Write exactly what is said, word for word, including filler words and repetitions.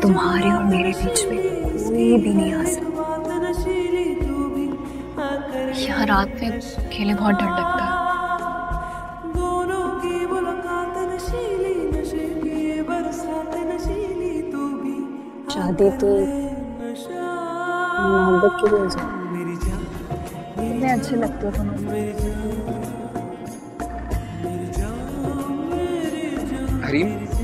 तुम्हारे और मेरे बीच में कोई भी नहीं आ सकता। यहाँ रात में अकेले बहुत डर लगता है। शादी तो मोहब्बत की वजह से। कितने अच्छे लगते हो तुम। हरीम